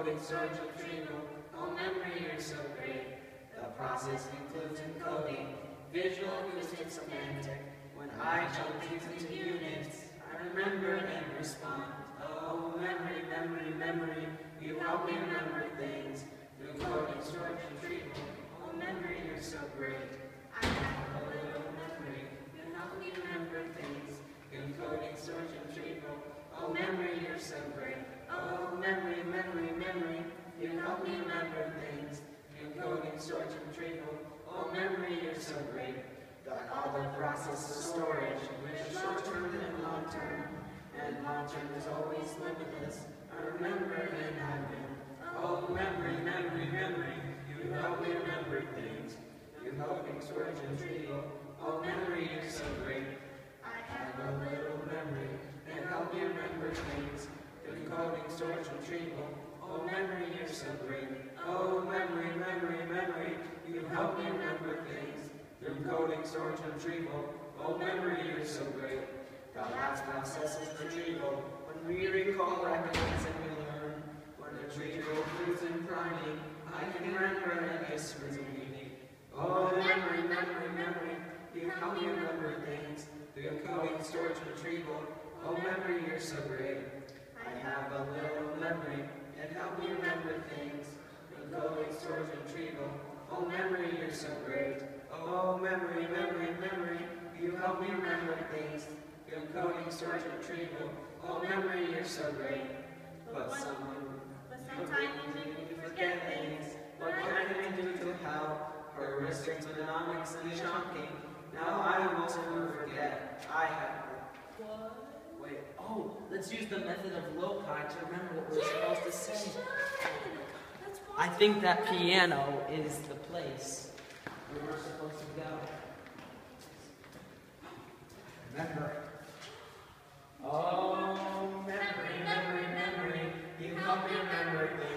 Encoding, storage, retrieval. Oh, memory, you're so great. The process includes encoding, visual, acoustic, semantic. When I jump these into units, I remember and respond. Oh, memory, memory, memory, you help me remember things. Encoding, storage, retrieval. Oh, memory, you're so great. I have a little memory, you help me remember things. Encoding, storage, retrieval. Oh, memory, you're so great. Oh, memory, memory, memory, you help me remember things. Encoding, storage, retrieval. Oh, memory, you're so great. Got all the process of storage, which is short-term and long-term. And long-term is always limitless. I remember and I win. Oh, memory, memory, memory, you help me remember things. Encoding, storage, retrieval. Oh, memory, you're so great. I have a little memory, and help me remember things. Encoding, storage, retrieval. Oh, memory, you're so great. Oh, memory, memory, memory, you help me remember things. Encoding, storage, retrieval. Oh, memory, you're so great. The last process is retrieval. When we recall, recognize, and we learn. When retrieval includes in priming, I can remember and history is unique. Oh, memory, memory, memory, you help me remember things. Encoding, storage, retrieval. Oh, memory, you're so great. I have a little memory, and help me remember things. Encoding, storage, retrieval. Oh, memory, you're so great. Oh, memory, memory, memory, you help me remember things. Encoding, storage, retrieval. Oh, memory, you're so great. But sometimes you make me forget things. What can I do to help? Heuristics, mnemonics, and chunking. Now I almost never forget. I have. What? Wait, oh, let's use the method of loci to remember what we're supposed to say. I think that piano is the place where we're supposed to go. Remember. Oh, memory, memory, memory, you help me remember things.